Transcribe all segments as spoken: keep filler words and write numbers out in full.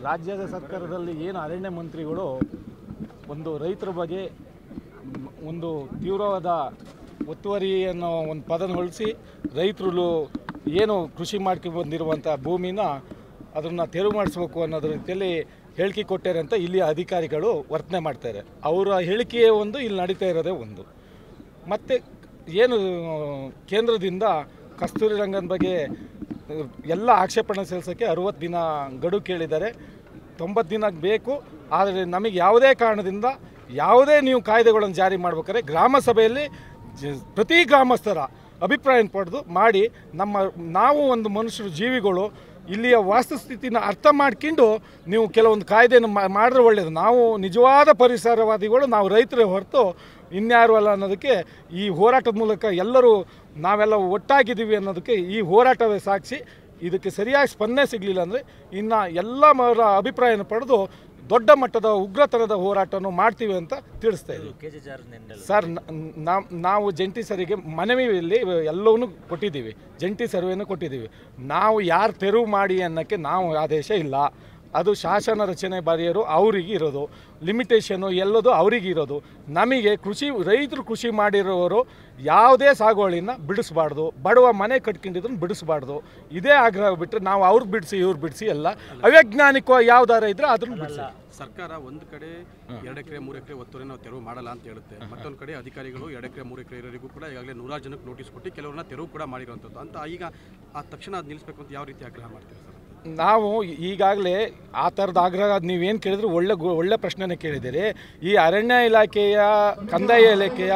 ರಾಜ್ಯದ ಸರ್ಕಾರದಲ್ಲಿ ಏನು ಅರಣ್ಯ ಮಂತ್ರಿಗಳು ಒಂದು ರೈತರ ಬಗ್ಗೆ ಒಂದು ತೀವ್ರವಾದ ಒತ್ತುವರಿ ಅನ್ನೋ ಒಂದು ಪದನ ಹೊಳಿಸಿ ರೈತರು ಏನು ಕೃಷಿ ಮಾಡ್ಕೊಂಡು ಬಂದಿರುವಂಥ ಭೂಮಿನ ಅದನ್ನು ತೆರವು ಮಾಡಿಸ್ಬೇಕು ಅನ್ನೋದ್ರ ರೀತಿಯಲ್ಲಿ ಹೇಳಿಕೆ ಕೊಟ್ಟಾರೆ ಅಂತ ಇಲ್ಲಿ ಅಧಿಕಾರಿಗಳು ವರ್ತನೆ ಮಾಡ್ತಾರೆ. ಅವರ ಹೇಳಿಕೆಯೇ ಒಂದು, ಇಲ್ಲಿ ನಡೀತಾ ಇರೋದೇ ಒಂದು. ಮತ್ತು ಏನು ಕೇಂದ್ರದಿಂದ ಕಸ್ತೂರಿ ರಂಗನ್ ಬಗ್ಗೆ ಎಲ್ಲ ಆಕ್ಷೇಪಣೆ ಸಲ್ಲಿಸೋಕ್ಕೆ ಅರುವತ್ತು ದಿನ ಗಡುವು ಕೇಳಿದ್ದಾರೆ. ತೊಂಬತ್ತು ದಿನ ಬೇಕು. ಆದರೆ ನಮಗೆ ಯಾವುದೇ ಕಾರಣದಿಂದ ಯಾವುದೇ ನೀವು ಕಾಯ್ದೆಗಳನ್ನು ಜಾರಿ ಮಾಡ್ಬೇಕಾದ್ರೆ ಗ್ರಾಮ ಸಭೆಯಲ್ಲಿ ಪ್ರತಿ ಗ್ರಾಮಸ್ಥರ ಅಭಿಪ್ರಾಯ ಪಡೆದು ಮಾಡಿ ನಮ್ಮ ನಾವು ಒಂದು ಮನುಷ್ಯರು ಜೀವಿಗಳು ಇಲ್ಲಿಯ ವಾಸ್ತುಸ್ಥಿತಿನ ಅರ್ಥ ಮಾಡ್ಕೊಂಡು ನೀವು ಕೆಲವೊಂದು ಕಾಯ್ದೆಯನ್ನು ಮಾಡಿದ್ರೆ ಒಳ್ಳೆಯದು. ನಾವು ನಿಜವಾದ ಪರಿಸರವಾದಿಗಳು, ನಾವು ರೈತರೇ ಹೊರತು ಇನ್ಯಾರು ಅಲ್ಲ ಅನ್ನೋದಕ್ಕೆ ಈ ಹೋರಾಟದ ಮೂಲಕ ಎಲ್ಲರೂ ನಾವೆಲ್ಲ ಒಟ್ಟಾಗಿದ್ದೀವಿ ಅನ್ನೋದಕ್ಕೆ ಈ ಹೋರಾಟವೇ ಸಾಕ್ಷಿ. ಇದಕ್ಕೆ ಸರಿಯಾಗಿ ಸ್ಪಂದನೆ ಸಿಗಲಿಲ್ಲ ಅಂದರೆ ಇನ್ನು ಎಲ್ಲ ಅವರ ಅಭಿಪ್ರಾಯನ ಪಡೆದು ದೊಡ್ಡ ಮಟ್ಟದ ಉಗ್ರತನದ ಹೋರಾಟವನ್ನು ಮಾಡ್ತೀವಿ ಅಂತ ತಿಳಿಸ್ತಾ ಇದ್ದೀವಿ. ಸರ್, ನಾವು ಜಂಟಿ ಸರಿಗೆ ಮನವಿಯಲ್ಲಿ ಎಲ್ಲವನ್ನೂ ಕೊಟ್ಟಿದ್ದೀವಿ, ಜಂಟಿ ಸರ್ವೆಯನ್ನು ಕೊಟ್ಟಿದ್ದೀವಿ. ನಾವು ಯಾರು ತೆರವು ಮಾಡಿ ಅನ್ನೋಕ್ಕೆ ನಾವು ಆದೇಶ ಇಲ್ಲ. ಅದು ಶಾಸನ ರಚನೆ ಬರೆಯೋರು ಅವರಿಗೆ ಇರೋದು, ಲಿಮಿಟೇಷನು ಎಲ್ಲದು ಅವರಿಗೆ ಇರೋದು. ನಮಗೆ ಕೃಷಿ ರೈತರು ಕೃಷಿ ಮಾಡಿರೋರು ಯಾವುದೇ ಸಾಗುವಳಿನ ಬಿಡಿಸ್ಬಾರ್ದು, ಬಡವ ಮನೆ ಕಟ್ಕೊಂಡಿದ್ದನ್ನು ಬಿಡಿಸ್ಬಾರ್ದು. ಇದೇ ಆಗ್ರಹ ಬಿಟ್ಟರೆ ನಾವು ಅವ್ರು ಬಿಡಿಸಿ ಇವ್ರು ಬಿಡಿಸಿ ಎಲ್ಲ ಅವೈಜ್ಞಾನಿಕವಾಗಿ ಯಾವ್ದಾರ ಇದ್ರೆ ಅದನ್ನು ಬಿಡಿಸಿ. ಸರ್ಕಾರ ಒಂದು ಕಡೆ ಎರಡು ಎಕರೆ ಮೂರು ಎಕರೆ ಒತ್ತುವರಿ ನಾವು ತೆರವು ಮಾಡಲ್ಲ ಅಂತ ಹೇಳುತ್ತೆ. ಮತ್ತೊಂದು ಕಡೆ ಅಧಿಕಾರಿಗಳು ಎರಡು ಎಕರೆ ಮೂರು ಎಕರೆ ಇರೋರಿಗೂ ಕೂಡ ಈಗಾಗಲೇ ನೂರಾರು ಜನಕ್ಕೆ ನೋಟಿಸ್ ಕೊಟ್ಟು ಕೆಲವ್ರನ್ನ ತೆರವು ಕೂಡ ಮಾಡಿರುವಂಥದ್ದು ಅಂತ. ಈಗ ಆ ತಕ್ಷಣ ಅದು ನಿಲ್ಲಿಸಬೇಕು ಅಂತ ಯಾವ ರೀತಿ ಆಗ್ರಹ ಮಾಡ್ತೀವಿ ಸರ್? ನಾವು ಈಗಾಗಲೇ ಆ ಥರದ ಆಗ್ರಹ ನೀವೇನು ಕೇಳಿದ್ರು ಒಳ್ಳೆ ಒಳ್ಳೆ ಪ್ರಶ್ನೆನೇ ಕೇಳಿದ್ದೀರಿ. ಈ ಅರಣ್ಯ ಇಲಾಖೆಯ, ಕಂದಾಯ ಇಲಾಖೆಯ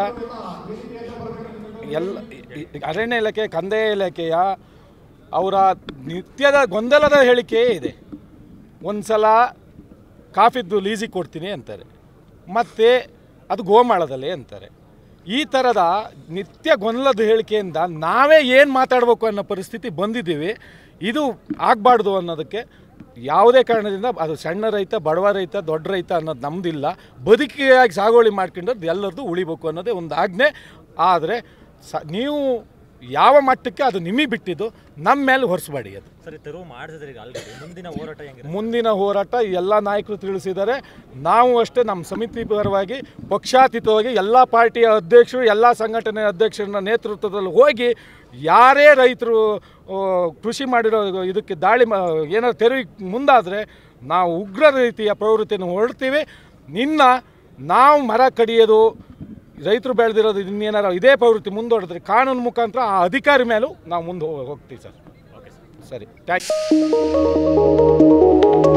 ಎಲ್ಲ ಅರಣ್ಯ ಇಲಾಖೆ, ಕಂದಾಯ ಇಲಾಖೆಯ ಅವರ ನಿತ್ಯದ ಗೊಂದಲದ ಹೇಳಿಕೆಯೇ ಇದೆ. ಒಂದು ಸಲ ಕಾಫಿದ್ದು ಲೀಸಿಗೆ ಕೊಡ್ತೀನಿ ಅಂತಾರೆ, ಮತ್ತು ಅದು ಗೋಮಾಳದಲ್ಲಿ ಅಂತಾರೆ. ಈ ಥರದ ನಿತ್ಯ ಗೊಂದಲದ ಹೇಳಿಕೆಯಿಂದ ನಾವೇ ಏನು ಮಾತಾಡಬೇಕು ಅನ್ನೋ ಪರಿಸ್ಥಿತಿ ಬಂದಿದ್ದೀವಿ. ಇದು ಆಗಬಾರ್ದು ಅನ್ನೋದಕ್ಕೆ ಯಾವುದೇ ಕಾರಣದಿಂದ ಅದು ಸಣ್ಣ ರೈತ, ಬಡವ ರೈತ, ದೊಡ್ಡ ರೈತ ಅನ್ನೋದು ನಮ್ಮದಿಲ್ಲ. ಬದುಕಿಯಾಗಿ ಸಾಗುವಳಿ ಮಾಡ್ಕೊಂಡದ್ದು ಎಲ್ಲರದ್ದು ಉಳಿಬೇಕು ಅನ್ನೋದೇ ಒಂದು ಆಜ್ಞೆ. ಆದರೆ ಸ ನೀವು ಯಾವ ಮಟ್ಟಕ್ಕೆ ಅದು ನಿಮಗೆ ಬಿಟ್ಟಿದ್ದು, ನಮ್ಮ ಮೇಲೆ ಹೊರಿಸಬೇಡಿ. ಅದು ಸರಿ, ತೆರವು ಮಾಡಿದ್ರೆ ಮುಂದಿನ ಹೋರಾಟ ಹೆಂಗೆ? ಮುಂದಿನ ಹೋರಾಟ ಎಲ್ಲ ನಾಯಕರು ತಿಳಿಸಿದ್ದಾರೆ. ನಾವು ಅಷ್ಟೇ ನಮ್ಮ ಸಮಿತಿ ಪರವಾಗಿ ಪಕ್ಷಾತೀತವಾಗಿ ಎಲ್ಲ ಪಾರ್ಟಿಯ ಅಧ್ಯಕ್ಷರು, ಎಲ್ಲ ಸಂಘಟನೆಯ ಅಧ್ಯಕ್ಷರ ನೇತೃತ್ವದಲ್ಲಿ ಹೋಗಿ ಯಾರೇ ರೈತರು ಕೃಷಿ ಮಾಡಿರೋ ಇದಕ್ಕೆ ದಾಳಿ ಏನಾದ್ರು ತೆರವಿಗೆ ಮುಂದಾದರೆ ನಾವು ಉಗ್ರ ರೀತಿಯ ಪ್ರವೃತ್ತಿಯನ್ನು ಹೊರಡ್ತೀವಿ. ನಿನ್ನ ನಾವು ಮರ ಕಡಿಯೋದು, ರೈತರು ಬೆಳೆದಿರೋದು ಇನ್ನೇನಾರು ಇದೇ ಪ್ರವೃತ್ತಿ ಮುಂದುವರೆದ್ರೆ ಕಾನೂನು ಮುಖಾಂತರ ಆ ಅಧಿಕಾರಿ ಮೇಲೂ ನಾವು ಮುಂದೆ ಹೋಗ್ತೀವಿ ಸರ್. ಸರಿ, ಥ್ಯಾಂಕ್ ಯು.